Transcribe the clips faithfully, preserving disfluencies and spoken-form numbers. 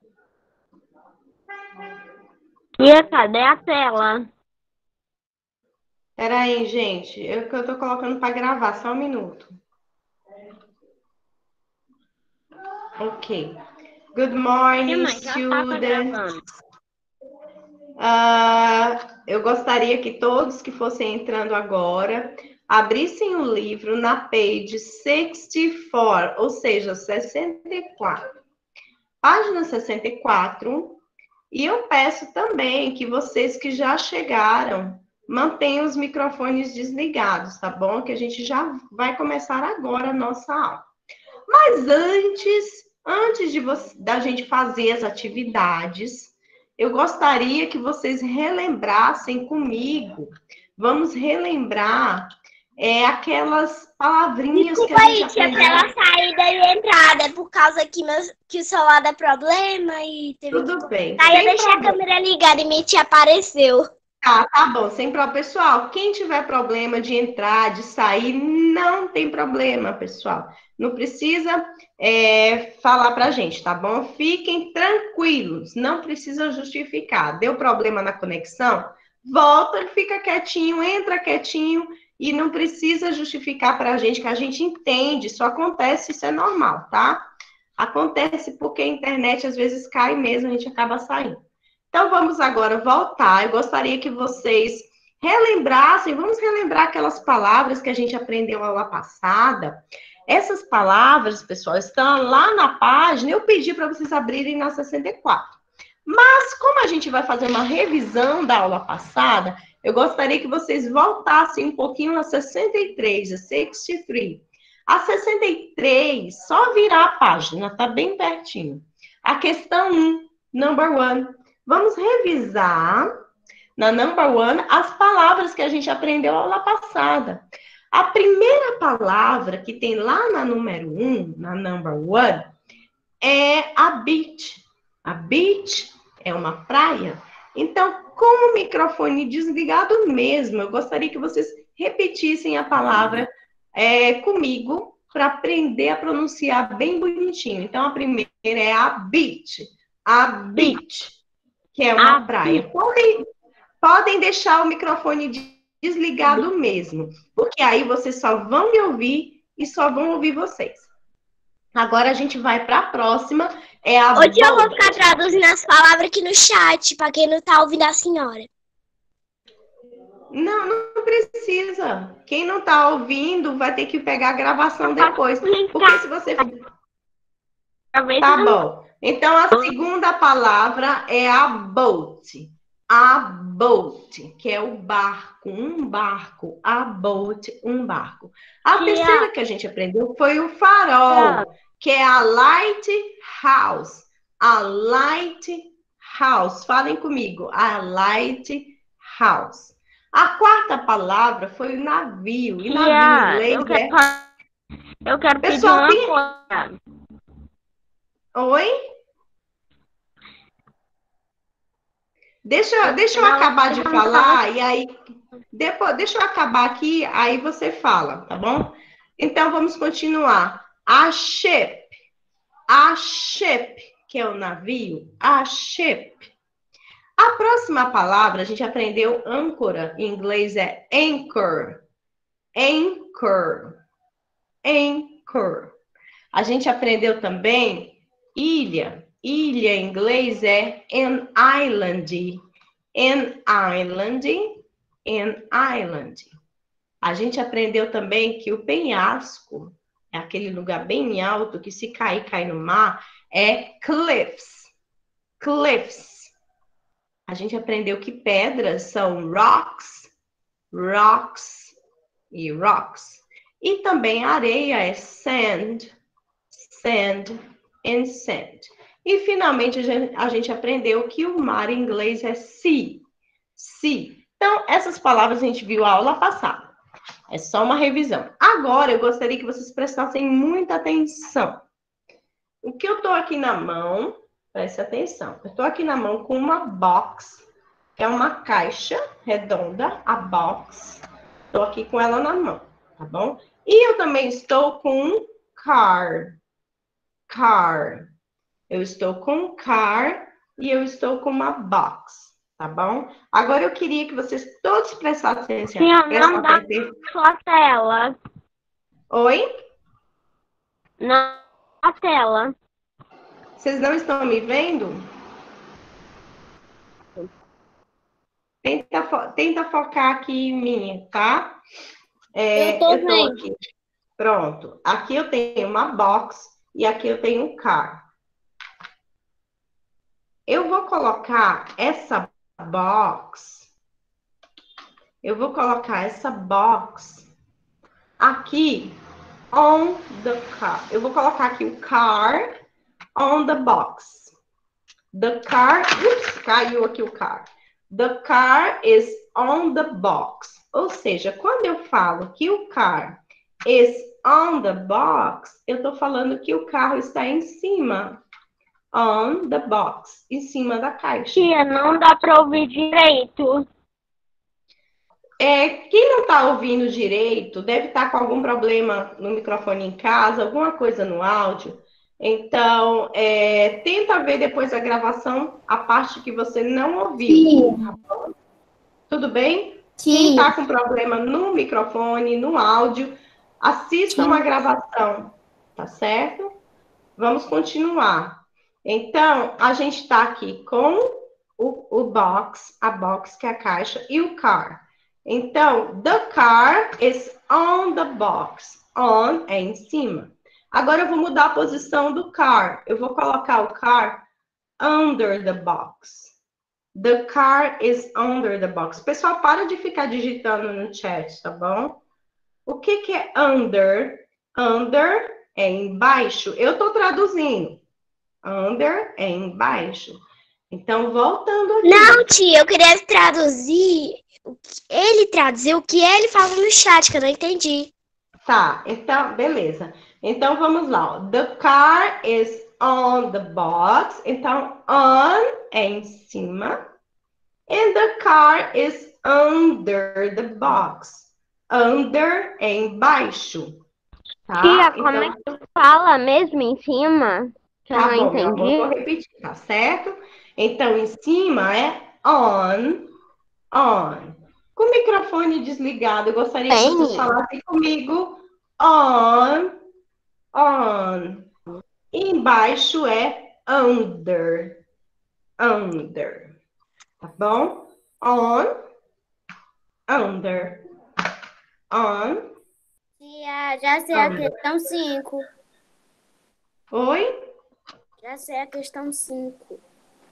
Tia, cadê a tela? Pera aí, gente. Eu que eu tô colocando para gravar, só um minuto. Ok. Good Tia, morning, mas já tá, tá students. gravando. Ah, eu gostaria que todos que fossem entrando agora abrissem o livro na page sessenta e quatro, ou seja, sessenta e quatro. Página sessenta e quatro. E eu peço também que vocês que já chegaram mantenham os microfones desligados, tá bom? Que a gente já vai começar agora a nossa aula. Mas antes, antes de você, da gente fazer as atividades, eu gostaria que vocês relembrassem comigo. Vamos relembrar é, aquelas palavrinhas que Desculpa a gente aí, tia, aprendeu. pela saída e entrada. É por causa que, meu, que o celular dá problema e teve que Tudo bem, consertar. Aí eu sem deixei a problema. câmera ligada e minha tia apareceu. Tá, tá bom, sem problema. Pessoal, quem tiver problema de entrar, de sair, não tem problema, pessoal. Não precisa é, falar pra gente, tá bom? Fiquem tranquilos, não precisa justificar. Deu problema na conexão? Volta, fica quietinho, entra quietinho e não precisa justificar pra gente, que a gente entende, isso acontece, isso é normal, tá? Acontece porque a internet às vezes cai mesmo, a gente acaba saindo. Então, vamos agora voltar. Eu gostaria que vocês relembrassem, vamos relembrar aquelas palavras que a gente aprendeu aula passada. Essas palavras, pessoal, estão lá na página. Eu pedi para vocês abrirem na sessenta e quatro. Mas, como a gente vai fazer uma revisão da aula passada, eu gostaria que vocês voltassem um pouquinho na sessenta e três, a sessenta e três. A sessenta e três, só virar a página, tá bem pertinho. A questão um, number one. Vamos revisar na number one as palavras que a gente aprendeu aula passada. A primeira palavra que tem lá na número um, na number one, é a beach. A beach é uma praia. Então, com o microfone desligado mesmo, eu gostaria que vocês repetissem a palavra é, comigo para aprender a pronunciar bem bonitinho. Então, a primeira é a beach. A beach, que é uma A praia. Podem, podem deixar o microfone desligado mesmo, porque aí vocês só vão me ouvir e só vão ouvir vocês. Agora a gente vai para a próxima, é a Hoje eu vou boat. ficar traduzindo as palavras aqui no chat, pra quem não tá ouvindo a senhora. Não, não precisa. Quem não está ouvindo vai ter que pegar a gravação depois, porque se você... Tá bom. Então, a segunda palavra é a boat. A boat, que é o barco, um barco. A boat, um barco. A Tia. terceira que a gente aprendeu foi o farol, que é a lighthouse. A lighthouse. Falem comigo. A lighthouse. A quarta palavra foi o navio. E navio em Tia, inglês eu quero, é... eu quero pedir Pessoal, uma tem... coisa. Oi? Deixa, deixa eu acabar de falar e aí depois, deixa eu acabar aqui, aí você fala, tá bom? Então vamos continuar. A ship, a ship, que é o navio, a ship. A próxima palavra a gente aprendeu âncora, em inglês é anchor. Anchor. Anchor. A gente aprendeu também ilha. Ilha em inglês é an island. An island, an island. A gente aprendeu também que o penhasco, é aquele lugar bem alto que se cair, cai no mar, é cliffs. Cliffs. A gente aprendeu que pedras são rocks, rocks e rocks. E também areia é sand, sand and sand. E finalmente a gente aprendeu que o mar em inglês é sea. Sea. Então, essas palavras a gente viu a aula passada. É só uma revisão. Agora, eu gostaria que vocês prestassem muita atenção. O que eu estou aqui na mão, preste atenção. Eu estou aqui na mão com uma box, que é uma caixa redonda, a box. Estou aqui com ela na mão, tá bom? E eu também estou com um car. Car. eu estou com um car e eu estou com uma box, tá bom? Agora eu queria que vocês todos prestassem atenção. Tia, não prestassem dá atenção. sua tela. Oi? Não a tela. Vocês não estão me vendo? Tenta, fo- tenta focar aqui em mim, tá? É, Eu tô eu tô vendo. aqui. Pronto. Aqui eu tenho uma box e aqui eu tenho um car. Eu vou colocar essa box. Eu vou colocar essa box aqui on the car. Eu vou colocar aqui o car on the box. The car, ups, caiu aqui o car. The car is on the box. Ou seja, quando eu falo que o car is on the box, eu estou falando que o carro está em cima. On the box, em cima da caixa. Tia, não dá pra ouvir direito. É, quem não está ouvindo direito deve estar com algum problema no microfone em casa, alguma coisa no áudio. Então, é, tenta ver depois a gravação, a parte que você não ouviu. Sim. Tá bom? Tudo bem? Quem Sim. está com problema no microfone, no áudio, assistam Sim. a gravação, tá certo? Vamos continuar. Então, a gente está aqui com o, o box, a box que é a caixa, e o car. Então, the car is on the box. On é em cima. Agora eu vou mudar a posição do car. Eu vou colocar o car under the box. The car is under the box. Pessoal, para de ficar digitando no chat, tá bom? O que que é under? Under é embaixo. Eu tô traduzindo. Under é embaixo. Então, voltando aqui. Não, tia, eu queria traduzir. o que- Ele traduziu o que ele falou no chat, que eu não entendi. Tá, então, beleza. Então, vamos lá. Ó. The car is on the box. Então, on é em cima. And the car is under the box. Under é embaixo. Tá? Tia, como Então, é que tu fala mesmo em cima? Que eu tá não bom, meu amor, entendi. vou repetir, tá certo? Então, em cima é on, on. Com o microfone desligado, eu gostaria que vocês Bem. falassem comigo on, on. E embaixo é under, under. Tá bom? On, under, on. Tia, já sei a questão cinco. Oi? Já sei a questão cinco.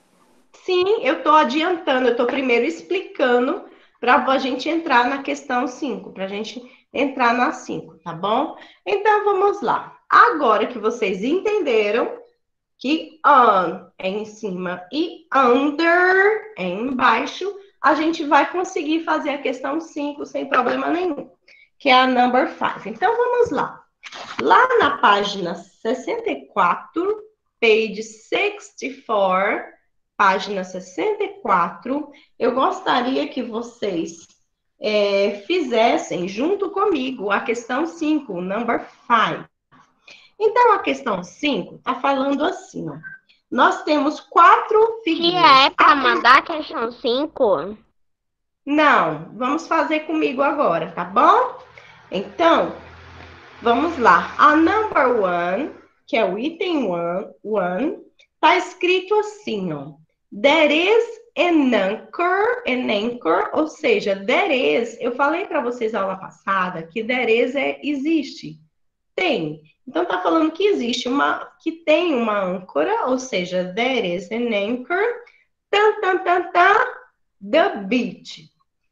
Sim, eu estou adiantando, eu estou primeiro explicando para a gente entrar na questão cinco, para a gente entrar na cinco, tá bom? Então, vamos lá. Agora que vocês entenderam que on é em cima e under é embaixo, a gente vai conseguir fazer a questão cinco sem problema nenhum, que é a number five. Então, vamos lá. Lá na página sessenta e quatro, page sessenta e quatro, página sessenta e quatro, eu gostaria que vocês é, fizessem junto comigo a questão cinco, number five. Então, a questão cinco está falando assim, ó. Nós temos quatro figuras. Tia, é pra mandar a questão cinco? Não, vamos fazer comigo agora, tá bom? Então, vamos lá. A number one, que é o item one, one tá escrito assim, ó. There is an anchor, an anchor, ou seja, there is. Eu falei para vocês na aula passada que there is é existe. Tem. Então tá falando que existe uma, que tem uma âncora, ou seja, there is an anchor. Tan, tan, tan, tan, the beach.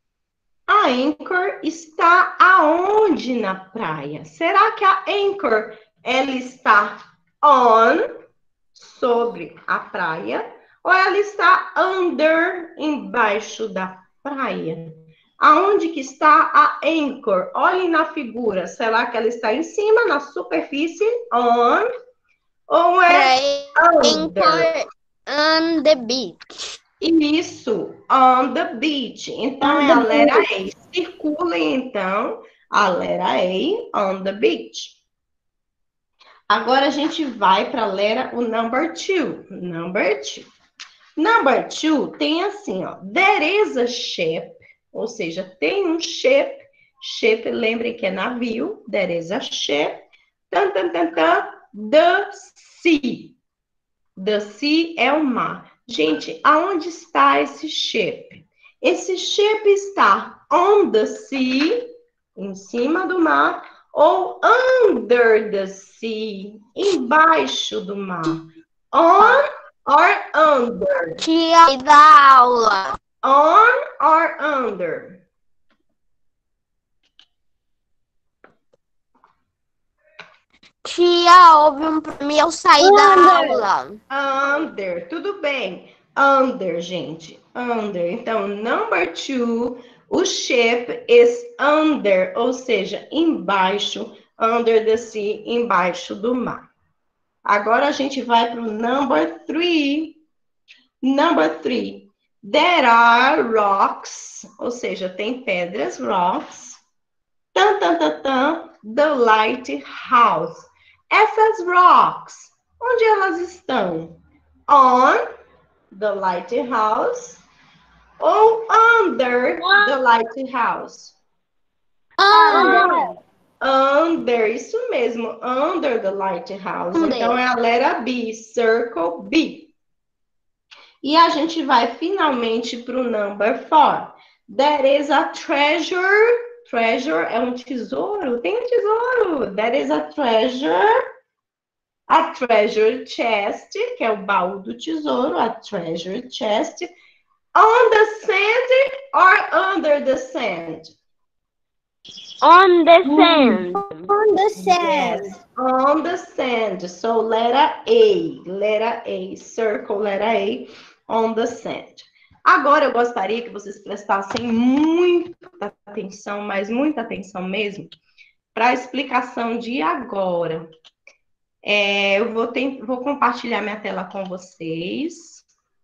A anchor está aonde na praia? Será que a anchor ela está on, sobre a praia, ou ela está under, embaixo da praia? Aonde que está a anchor? Olhem na figura. Será que ela está em cima, na superfície, on, ou é under? Anchor on the beach. Isso, on the beach. Então, é a letra A. Circulem, então, a letra A, on the beach. Agora a gente vai para a letra, o number two. Number two. Number two tem assim, ó. There is a ship, ou seja, tem um ship. Ship, lembrem que é navio. There is a ship. Tan, tan, tan, tan. The sea. The sea é o mar. Gente, aonde está esse ship? Esse ship está on the sea, em cima do mar, ou under the sea, embaixo do mar. On or under? Tia da aula. On or under? Tia, houve um pra mim, eu saí da aula. Under, tudo bem. Under, gente. Under. Então, number two, o ship is under, ou seja, embaixo, under the sea, embaixo do mar. Agora a gente vai para o number three. Number three. There are rocks, ou seja, tem pedras, rocks. Tan, tan, tan, tan, the lighthouse. Essas rocks, onde elas estão? On the lighthouse ou under the lighthouse? Under. Under, isso mesmo, under the lighthouse. Under. Então é a letra B, circle B. E a gente vai finalmente para o number four. There is a treasure. Treasure é um tesouro. Tem um tesouro. There is a treasure. A treasure chest, que é o baú do tesouro. A treasure chest. On the sand or under the sand? On the sand. On the sand. Yes, on the sand. So letter A. Letter A. Circle letter A. On the sand. Agora eu gostaria que vocês prestassem muita atenção, mas muita atenção mesmo, para a explicação de agora. É, eu vou, ter, vou compartilhar minha tela com vocês.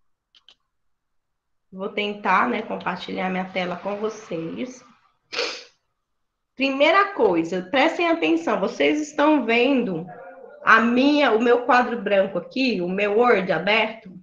Vou tentar, né, compartilhar minha tela com vocês. Primeira coisa, prestem atenção, vocês estão vendo a minha, o meu quadro branco aqui, o meu Word aberto?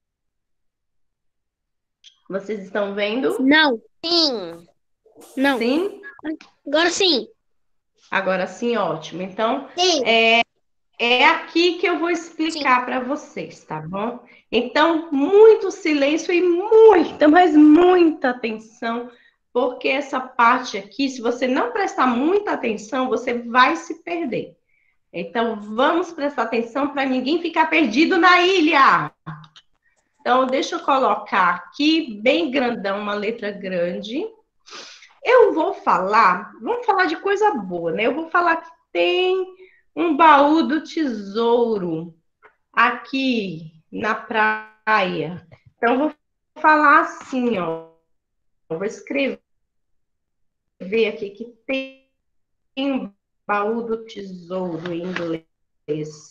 Vocês estão vendo? Não. Sim. Não. Sim? Agora sim. Agora sim, ótimo. Então, Sim. é, é aqui que eu vou explicar para vocês, tá bom? Então, muito silêncio e muita, mas muita atenção, porque essa parte aqui, se você não prestar muita atenção, você vai se perder. Então, vamos prestar atenção para ninguém ficar perdido na ilha. Então, deixa eu colocar aqui, bem grandão, uma letra grande. Eu vou falar, vamos falar de coisa boa, né? Eu vou falar que tem um baú do tesouro aqui na praia. Então, eu vou falar assim, ó. Eu vou escrever aqui que tem um baú do tesouro em inglês.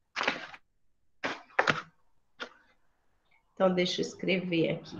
Então, deixa eu escrever aqui.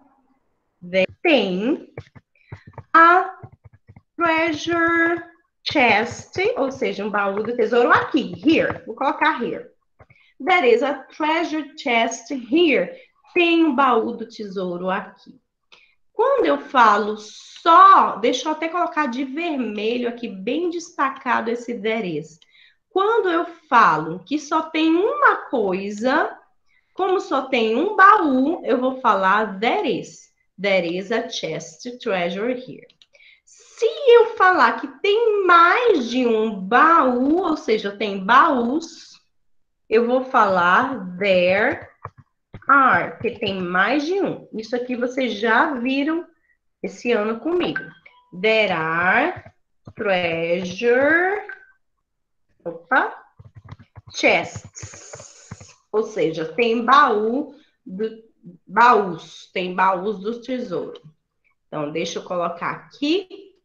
Tem a treasure chest, ou seja, um baú do tesouro aqui, here. Vou colocar here. There is a treasure chest here. Tem um baú do tesouro aqui. Quando eu falo só, deixa eu até colocar de vermelho aqui, bem destacado esse there is. Quando eu falo que só tem uma coisa, como só tem um baú, eu vou falar there is. There is a chest treasure here. Se eu falar que tem mais de um baú, ou seja, tem baús, eu vou falar there are, porque tem mais de um. Isso aqui vocês já viram esse ano comigo. There are treasure, opa, chests. Ou seja, tem baú, do, baús, tem baús do tesouro. Então, deixa eu colocar aqui,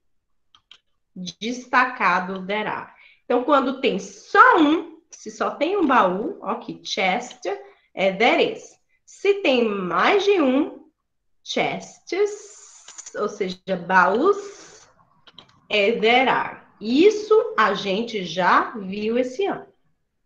destacado there are. Então, quando tem só um, se só tem um baú, ok, chest, é there is. Se tem mais de um, chests, ou seja, baús, é there are. Isso a gente já viu esse ano.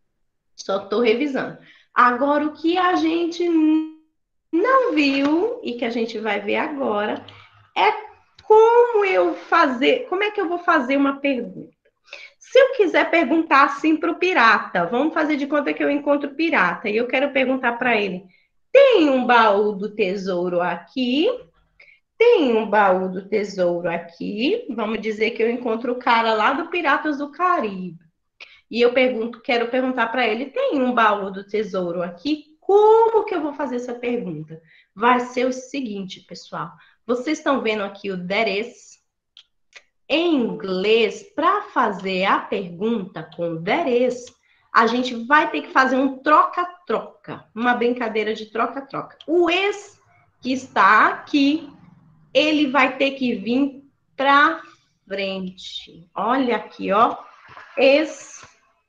Só estou revisando. Agora, o que a gente não viu e que a gente vai ver agora é como eu fazer, como é que eu vou fazer uma pergunta. Se eu quiser perguntar assim para o pirata, vamos fazer de conta que eu encontro o pirata e eu quero perguntar para ele: tem um baú do tesouro aqui? Tem um baú do tesouro aqui? Vamos dizer que eu encontro o cara lá do Piratas do Caribe. E eu pergunto, quero perguntar para ele: tem um baú do tesouro aqui? Como que eu vou fazer essa pergunta? Vai ser o seguinte, pessoal. Vocês estão vendo aqui o that is? Em inglês, para fazer a pergunta com that is, a gente vai ter que fazer um troca-troca, uma brincadeira de troca-troca. O is que está aqui, ele vai ter que vir para frente. Olha aqui, ó. Is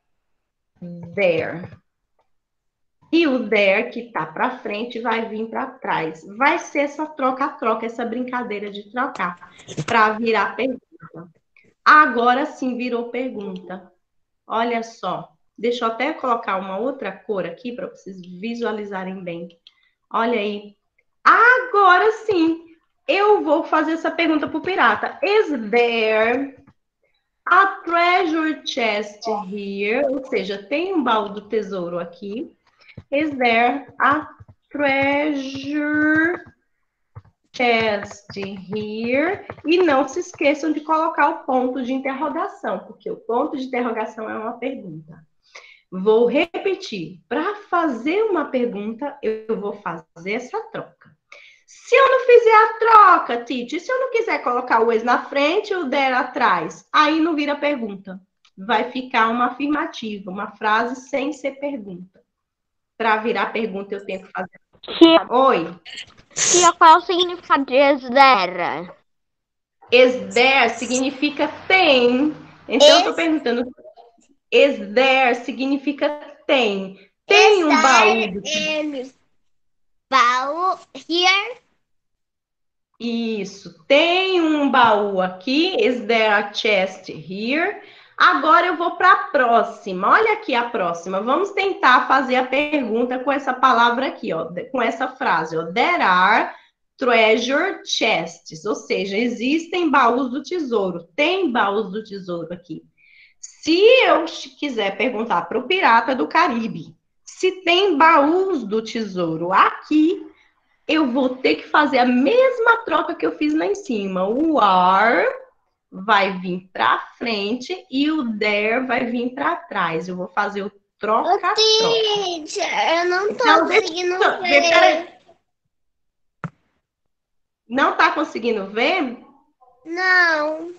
there. E o there que tá para frente vai vir para trás. Vai ser essa troca-troca, essa brincadeira de trocar para virar pergunta. Agora sim virou pergunta. Olha só. Deixa eu até colocar uma outra cor aqui para vocês visualizarem bem. Olha aí. Agora sim, eu vou fazer essa pergunta pro pirata. Is there a treasure chest here? Ou seja, tem um baú do tesouro aqui. Is there a treasure chest here? E não se esqueçam de colocar o ponto de interrogação, porque o ponto de interrogação é uma pergunta. Vou repetir. Para fazer uma pergunta, eu vou fazer essa troca. Se eu não fizer a troca, Titi, se eu não quiser colocar o is na frente e o there atrás, aí não vira pergunta. Vai ficar uma afirmativa, uma frase sem ser pergunta. Para virar pergunta, eu tenho que fazer. Tia, Oi. tia, qual é o significado de is there? Is there significa tem. Então, Is- eu tô perguntando. Is there significa tem. Tem um baú. do- And baú here. Isso. Tem um baú aqui. Is there a chest here? Agora eu vou para a próxima. Olha aqui a próxima. Vamos tentar fazer a pergunta com essa palavra aqui, ó, com essa frase, ó. There are treasure chests, ou seja, existem baús do tesouro. Tem baús do tesouro aqui. Se eu quiser perguntar para o pirata do Caribe se tem baús do tesouro aqui, eu vou ter que fazer a mesma troca que eu fiz lá em cima. O are vai vir para frente e o there vai vir para trás. Eu vou fazer o troca-troca. Teacher, eu não tô Então, deixa conseguindo eu- ver. peraí. Não está conseguindo ver? Não.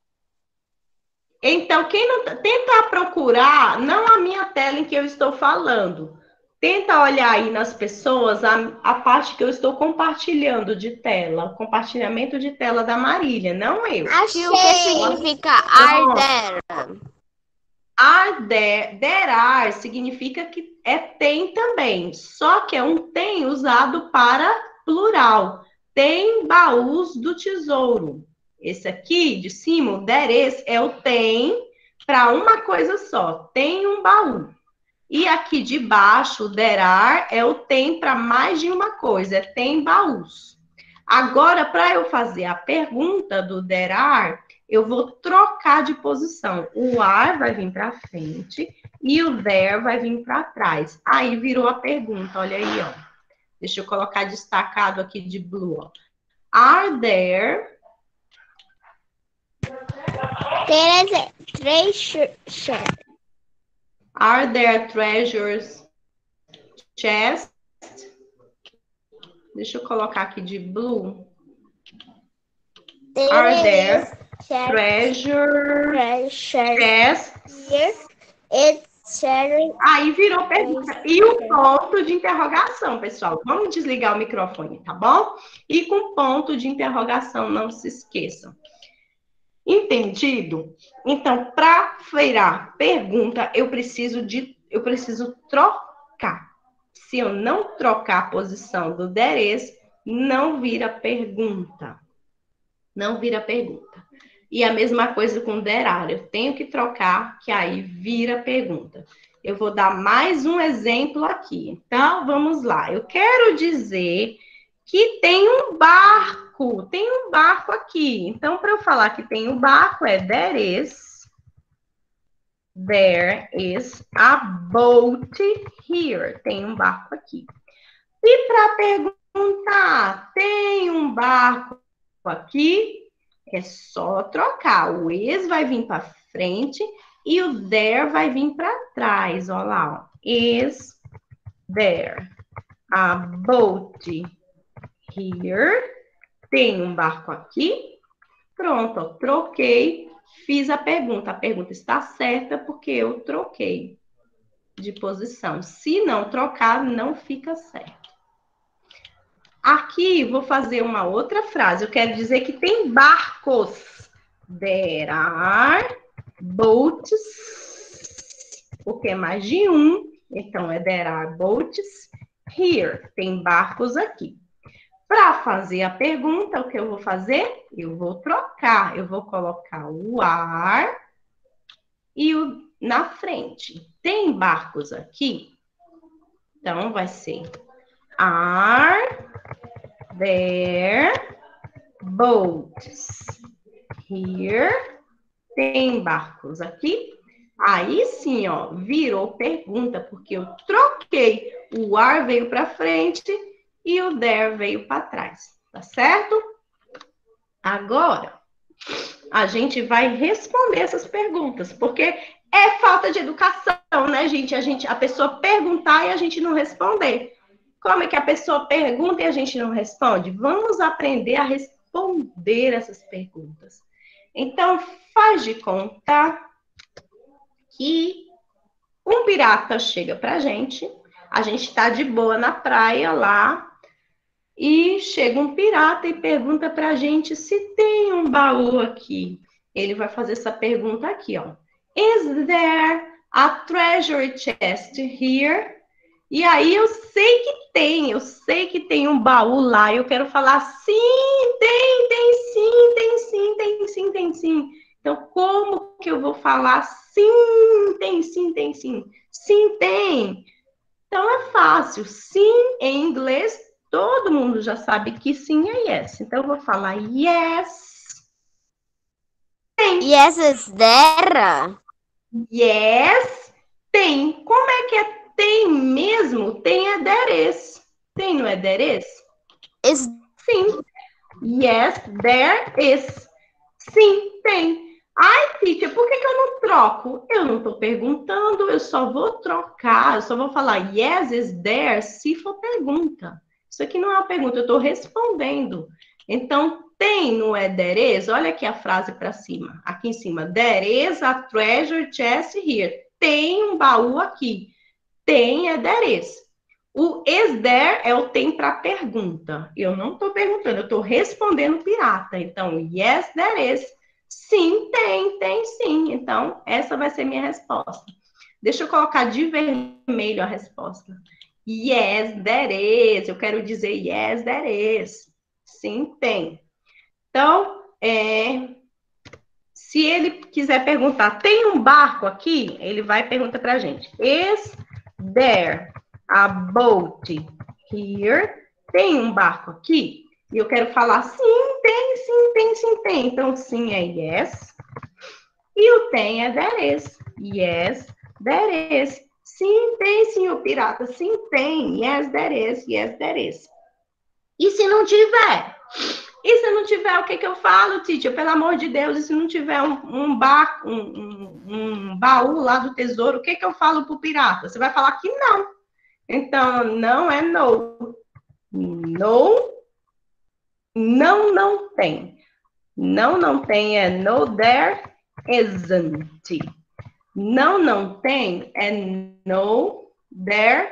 Então, quem não tenta procurar, não a minha tela em que eu estou falando. Tenta olhar aí nas pessoas a, a parte que eu estou compartilhando de tela, o compartilhamento de tela da Marília, não eu. Achei. O que significa are there? Are there, there are significa que é tem também, só que é um tem usado para plural. Tem baús do tesouro. Esse aqui de cima, o there is, é o tem para uma coisa só. Tem um baú. E aqui de baixo, o there are, é o tem para mais de uma coisa. É tem baús. Agora, para eu fazer a pergunta do there are, eu vou trocar de posição. O are vai vir para frente e o there vai vir para trás. Aí virou a pergunta, olha aí, ó. Deixa eu colocar destacado aqui de blue, ó. Are there... There is a treasure. Are there treasures chest? Deixa eu colocar aqui de blue. There Are is there a treasure treasure chests? here. It's sharing. Aí virou pergunta. E o ponto de interrogação, pessoal. Vamos desligar o microfone, tá bom? E com ponto de interrogação, não se esqueçam. Entendido? Então, para virar pergunta, eu preciso de, eu preciso trocar. Se eu não trocar a posição do there is, não vira pergunta. Não vira pergunta. E a mesma coisa com there are. Eu tenho que trocar, que aí vira pergunta. eu vou dar mais um exemplo aqui. Então, vamos lá. Eu quero dizer que tem um barco. Tem um barco aqui. Então, para eu falar que tem um barco, é there is. There is a boat here. Tem um barco aqui. E para perguntar, tem um barco aqui? É só trocar. O is vai vir para frente e o there vai vir para trás. Olha lá. Ó. Is there a boat here? Tem um barco aqui? Pronto, ó, troquei. Fiz a pergunta. A pergunta está certa porque eu troquei de posição. Se não trocar, não fica certo. Aqui, vou fazer uma outra frase. Eu quero dizer que tem barcos. There are boats. Porque é mais de um. Então, é there are boats here. Tem barcos aqui. Para fazer a pergunta, o que eu vou fazer? Eu vou trocar. Eu vou colocar o are e o na frente. Tem barcos aqui? Então, vai ser are there boats here? Tem barcos aqui? Aí sim, ó, virou pergunta, porque eu troquei. O are veio para frente e o there veio para trás, tá certo? Agora, a gente vai responder essas perguntas, porque é falta de educação, né, gente? A, gente? a pessoa perguntar e a gente não responder. Como é que a pessoa pergunta e a gente não responde? Vamos aprender a responder essas perguntas. Então, faz de conta que um pirata chega pra gente, a gente tá de boa na praia lá, e chega um pirata e pergunta pra gente se tem um baú aqui. Ele vai fazer essa pergunta aqui, ó. Is there a treasure chest here? E aí eu sei que tem, eu sei que tem um baú lá. Eu quero falar sim, tem, tem sim, tem sim, tem sim, tem sim. Então, como que eu vou falar sim, tem sim, tem sim? Sim, tem. Então, é fácil. Sim, em inglês, todo mundo já sabe que sim é yes. Então, eu vou falar yes. Tem. Yes is there. Yes, tem. Como é que é tem mesmo? Tem é there is. Tem, não é there is? Is Sim. Yes, there is. Sim, tem. Ai, teacher, por que, que eu não troco? Eu não estou perguntando, eu só vou trocar, eu só vou falar yes is there se for pergunta. Isso aqui não é uma pergunta, eu estou respondendo. Então, tem, não é there is? Olha aqui a frase para cima, aqui em cima. There is a treasure chest here. Tem um baú aqui. Tem é there is. O is there é o tem para pergunta. Eu não estou perguntando, eu estou respondendo pirata. Então, yes, there is. Sim, tem, tem sim. Então, essa vai ser minha resposta. Deixa eu colocar de vermelho a resposta. Yes, there is. Eu quero dizer yes, there is. Sim, tem. Então, é, se ele quiser perguntar, tem um barco aqui? Ele vai perguntar para a gente. Is there a boat here? Tem um barco aqui? E eu quero falar sim, tem, sim, tem, sim, tem. Então, sim é yes. E o tem é there is. Yes, there is. Sim, tem, sim, o pirata. Sim, tem. Yes, there is. Yes, there is. E se não tiver? E se não tiver, o que, que eu falo, teacher? Pelo amor de Deus, e se não tiver um, um, ba um, um, um baú lá do tesouro, o que, que eu falo pro pirata? Você vai falar que não. Então, não é no. No. Não, não tem. Não, não tem é no, there isn't. Não, não tem é no, there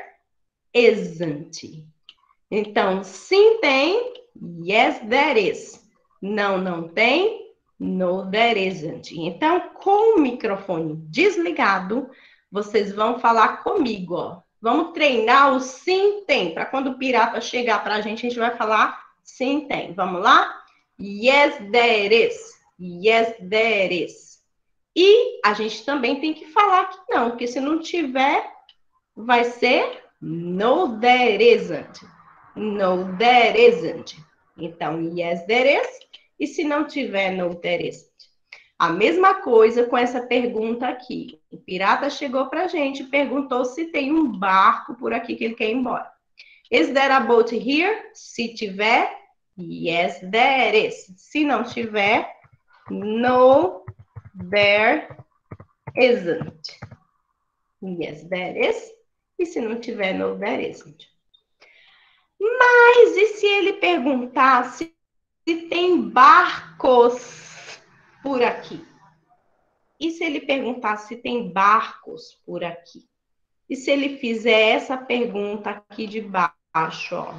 isn't. Então, sim tem, yes, there is. Não, não tem, no, there isn't. Então, com o microfone desligado, vocês vão falar comigo, ó. Vamos treinar o sim, tem. Para quando o pirata chegar para a gente, a gente vai falar sim, tem. Vamos lá? Yes, there is. Yes, there is. E a gente também tem que falar que não, porque se não tiver, vai ser no, there isn't. No, there isn't. Então, yes, there is. E se não tiver, no, there isn't. A mesma coisa com essa pergunta aqui. O pirata chegou pra gente e perguntou se tem um barco por aqui que ele quer ir embora. Is there a boat here? Se tiver, yes, there is. Se não tiver, no, there isn't. Yes, there is. E se não tiver, no, there isn't. Mas e se ele perguntasse se tem barcos por aqui? E se ele perguntasse se tem barcos por aqui? E se ele fizer essa pergunta aqui de baixo, ó.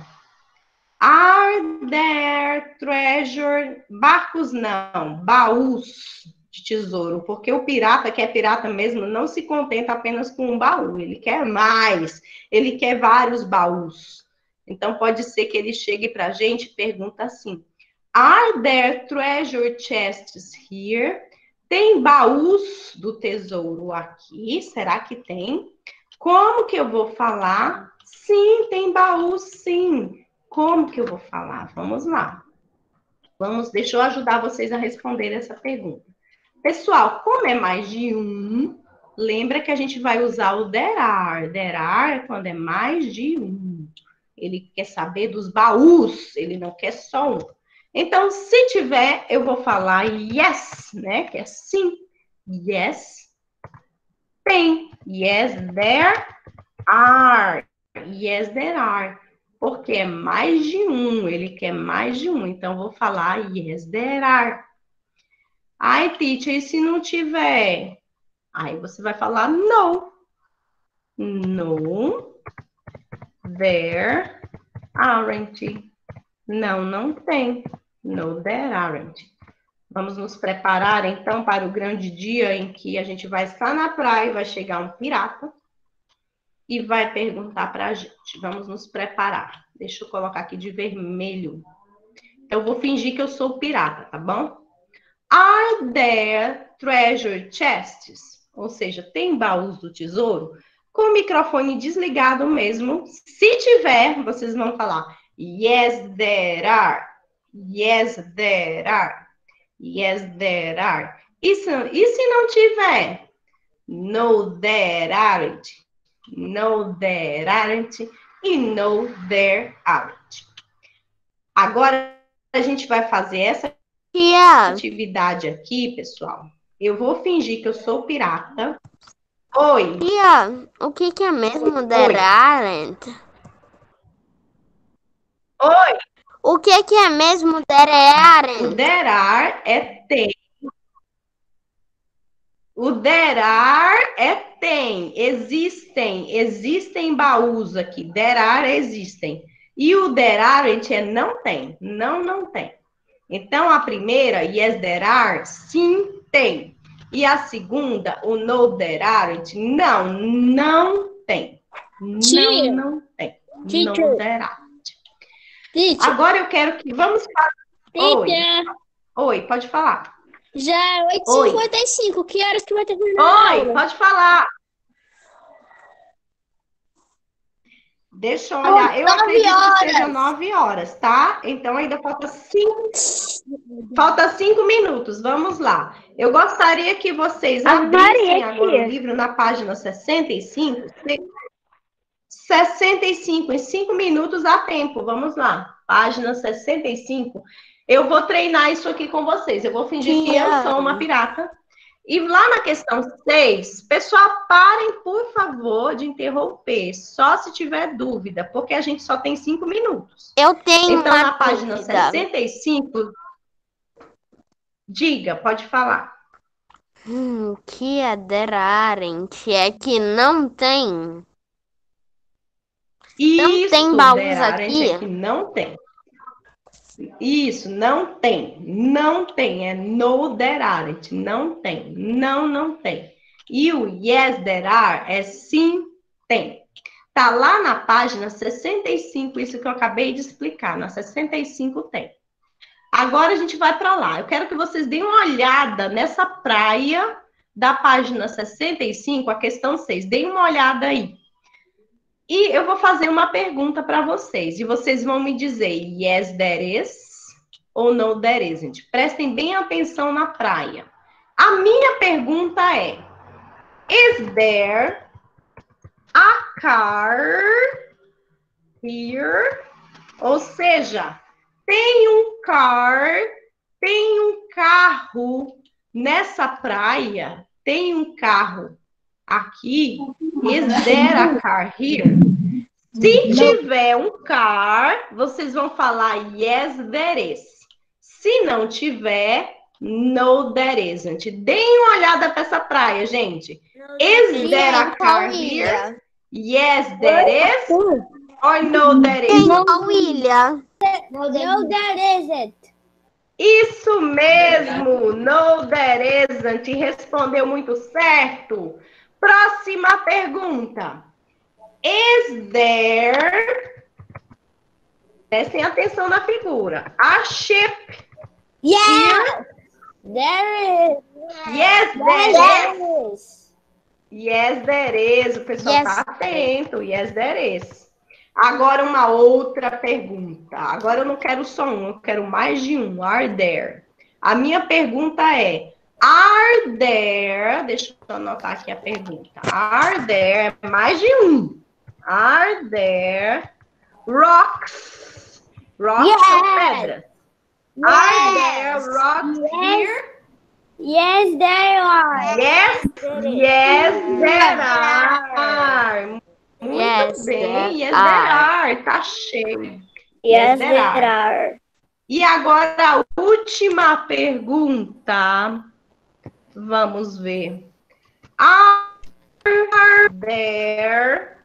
Are there treasure... Barcos não, baús de tesouro. Porque o pirata, que é pirata mesmo, não se contenta apenas com um baú. Ele quer mais. Ele quer vários baús. Então, pode ser que ele chegue pra gente e pergunta assim. Are there treasure chests here? Tem baús do tesouro aqui? Será que tem? Como que eu vou falar? Sim, tem baú, sim. Como que eu vou falar? Vamos lá. Vamos, deixa eu ajudar vocês a responder essa pergunta. Pessoal, como é mais de um, lembra que a gente vai usar o there are. There are é quando é mais de um. Ele quer saber dos baús, ele não quer só um. Então, se tiver, eu vou falar yes, né? Que é sim. Yes. Tem. Yes, there are. Yes, there are. Porque é mais de um. Ele quer mais de um. Então, eu vou falar yes, there are. Ai, teacher, e se não tiver? Aí você vai falar no. No, there aren't. Não, não tem. No, there aren't. Vamos nos preparar, então, para o grande dia em que a gente vai estar na praia e vai chegar um pirata e vai perguntar para a gente. Vamos nos preparar. Deixa eu colocar aqui de vermelho. Então, eu vou fingir que eu sou o pirata, tá bom? Are there treasure chests? Ou seja, tem baús do tesouro? Com o microfone desligado mesmo. Se tiver, vocês vão falar yes, there are. Yes, there are. Yes, there are. E se, e se não tiver? No, there aren't. No, there aren't. E no, there aren't. Agora, a gente vai fazer essa Tia, atividade aqui, pessoal. Eu vou fingir que eu sou pirata. Oi. tia, o que que é mesmo Oi. there aren't? Oi. O que que é mesmo there O aren't? there are é tem. O there are é tem. Existem. Existem baús aqui. There are existem. E o there aren't é não tem. Não, não tem. Então, a primeira, yes, there are, sim, tem. E a segunda, o no, there aren't, não, não tem. Tia. Não, não tem. Teacher. No, there aren't. Teacher, Agora eu quero que... Vamos falar... Oi. teacher, Oi, pode falar. já é oito Oi. e cinquenta e cinco. Que horas que vai terminar a Oi, aula? pode falar. Deixa eu olhar. Eu Nove acredito que horas. seja nove horas, tá? Então ainda falta cinco, falta cinco minutos. Vamos lá. Eu gostaria que vocês A abrissem Maria, agora tia. o livro na página sessenta e cinco. sessenta e cinco, em cinco minutos dá tempo. Vamos lá. Página sessenta e cinco. Eu vou treinar isso aqui com vocês. Eu vou fingir que eu sou uma pirata. E lá na questão seis, pessoal, parem, por favor, de interromper. Só se tiver dúvida, porque a gente só tem cinco minutos. Eu tenho Então, uma na página dúvida. sessenta e cinco, diga, pode falar. Hum, o que é there aren't? É que não tem. Isso, tem baús there aren't aqui? é que não tem. Isso, não tem. Não tem. É no, there aren't. Não tem. Não, não tem. E o yes, there are é sim, tem. Tá lá na página sessenta e cinco, isso que eu acabei de explicar. Na sessenta e cinco tem. Agora a gente vai para lá. Eu quero que vocês deem uma olhada nessa praia da página sessenta e cinco, a questão seis. Deem uma olhada aí. E eu vou fazer uma pergunta para vocês. E vocês vão me dizer yes, there is ou no, there isn't. Prestem bem atenção na praia. A minha pergunta é: is there a car here? Ou seja, tem um car, tem um carro nessa praia? Tem um carro aqui? Is there a car here? Se tiver um car, vocês vão falar yes, there is. Se não tiver, no, there isn't. Deem uma olhada para essa praia, gente. Is there a car here? Yes, there is. Or no, there Tem isn't. uma ilha. No, there isn't. Isso mesmo, no, there isn't. Respondeu muito certo. Próxima pergunta. Is there... Prestem atenção na figura. A ship. Yeah. There is. Yes, there There is. is. Yes, there is. O pessoal Yes. está atento. Yes, there is. Agora uma outra pergunta. Agora eu não quero só um, eu quero mais de um. Are there? A minha pergunta é: are there? Deixa eu anotar aqui a pergunta. Are there? Mais de um. Are there rocks? Rocks Yes. são pedras. Are there Yes. rocks Yes. here? Yes, there are. Yes, yes, there are. Muito Yes, bem, there yes, there are. are. Tá cheio. Yes, there there are. are. E agora a última pergunta. Vamos ver. Are there,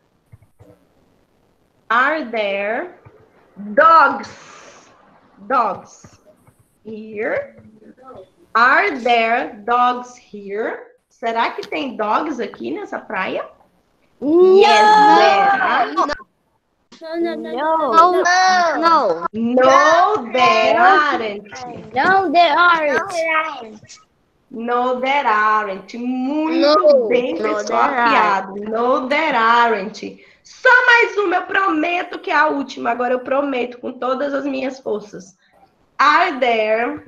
are there dogs? Dogs here? Are there dogs here? Será que tem dogs aqui nessa praia? Yes, there are. No, no, no, No, no. No, there aren't. No, there aren't. No, there aren't. Muito No, bem, no, pessoal there afiado. No, there aren't. Só mais uma, eu prometo que é a última. Agora eu prometo com todas as minhas forças. Are there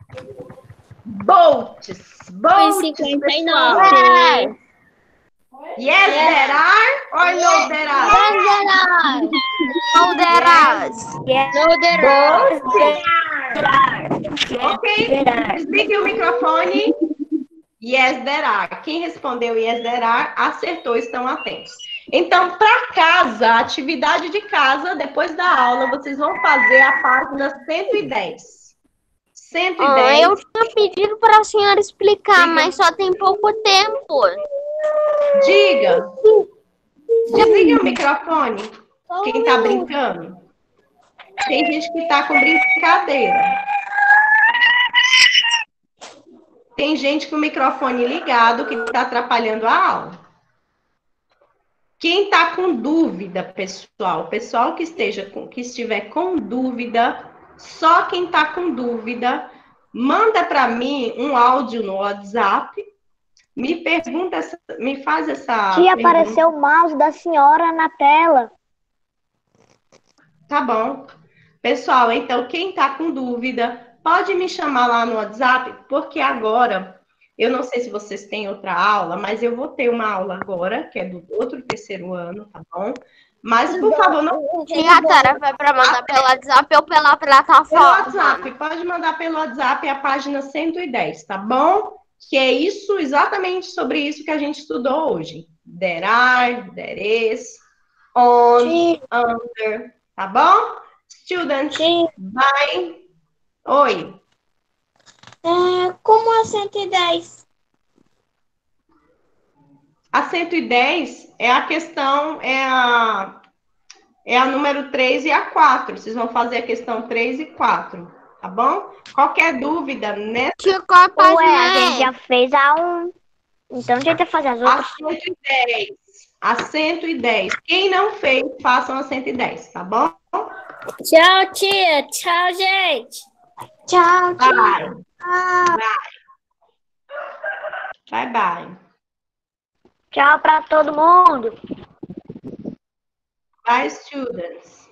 boats? Boats, pessoal. Yes, there are or no, there are? No, there are. No, there are. Boats. Ok? Desligue o microfone. Yes, there are. Quem respondeu yes, there are, acertou, estão atentos. Então, para casa, atividade de casa, depois da aula, vocês vão fazer a página cento e dez. cento e Ah, dez. eu tinha pedido para a senhora explicar, Diga. mas só tem pouco tempo. Diga. Desligue o microfone. Quem tá brincando? Tem gente que tá com brincadeira. Tem gente com o microfone ligado que tá atrapalhando a aula. Quem tá com dúvida, pessoal, pessoal que esteja com, que estiver com dúvida, só quem tá com dúvida, manda para mim um áudio no WhatsApp. Me pergunta, essa, me faz essa Tia, pergunta. apareceu o mouse da senhora na tela. Tá bom. Pessoal, então, quem tá com dúvida, pode me chamar lá no WhatsApp, porque agora, eu não sei se vocês têm outra aula, mas eu vou ter uma aula agora, que é do outro terceiro ano, tá bom? Mas, por favor, não... E a tarefa é para mandar pelo WhatsApp ou pela Pelo plataforma? WhatsApp, pode mandar pelo WhatsApp a página cento e dez, tá bom? Que é isso, exatamente sobre isso que a gente estudou hoje. There are, there is, on, Sim. under, tá bom? Students, Sim. vai. Oi. É, como a cento e dez? A cento e dez é a questão, é a, é a número três e a quatro. Vocês vão fazer a questão três e quatro, tá bom? Qualquer dúvida, né? Tia, qual a página Ué, a gente é? já fez a um. Então a gente vai fazer as A outras. cento e dez. A cento e dez. Quem não fez, façam a cento e dez, tá bom? Tchau, tia. Tchau, gente. Tchau, Vai. Ah. Vai. Bye, bye. Tchau para todo mundo. Bye, students.